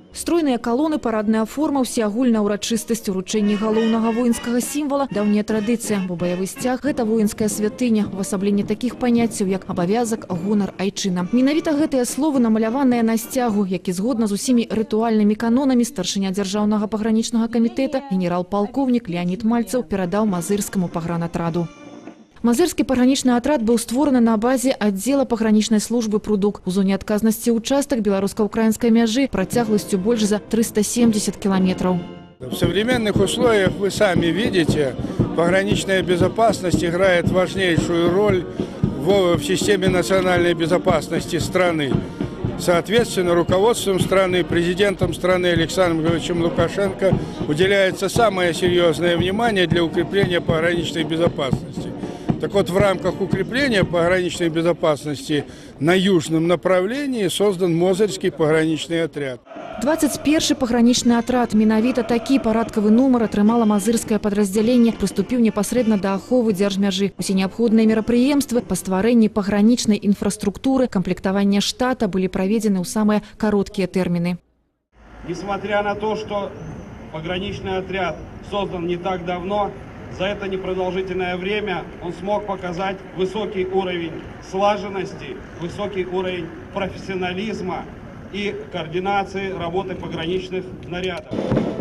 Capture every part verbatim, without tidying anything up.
Стройныя калоны, парадная форма, всеагульная ўрачыстасць, уручэнне галоўнага воінскага сімвала – даўняя традыцыя, бо баявы сцяг – гэта воінская святыня, увасабленне такіх паняццяў, як абавязак, гонар, айчына. Менавіта гэтыя словы намаляваныя на сцягу, які згодна з усімі рытуальнымі канонамі старшыня дзяржаўнага пагранічнага камітэта генерал-палкоўнік Леонид Мальцев перадаў мазырскаму пагранатраду. Мазырскі пагранічны атрад быў створаны на базе аддзела пагранічнай службы «Прудок» у зоне адказнасці участак беларуска-украинской мяжы працягласцю больше за триста семьдесят километров. В современных условиях вы сами видите, пограничная безопасность играет важнейшую роль в, в системе национальной безопасности страны. Соответственно, руководством страны, президентом страны Александром Григорьевичем Лукашенко уделяется самое серьезное внимание для укрепления пограничной безопасности. Так вот, в рамках укрепления пограничной безопасности на южном направлении создан Мозырский пограничный отряд. двадцать первый пагранічны атрад, менавіта такі парадкавы нумар атрымала мазырскае падраздзяленне, прыступіў непасрэдна да аховы дзяржмяжы. Усе неабходныя мерапрыемствы па стварэнні пагранічнай інфраструктуры, камплектавання штата былі праведзены ў самыя кароткія тэрміны. Несмотря на то, что пограничный отряд создан не так давно, за это непродолжительное время он смог показать высокий уровень слаженности, высокий уровень профессионализма и координации работы пограничных нарядов.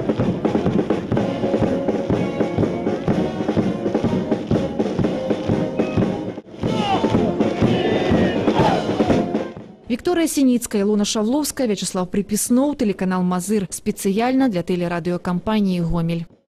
Виктория Синицкая, Илона Шавловская, Вячеслав Приписноў, телеканал «Мазыр», специально для телерадиокомпании «Гомель».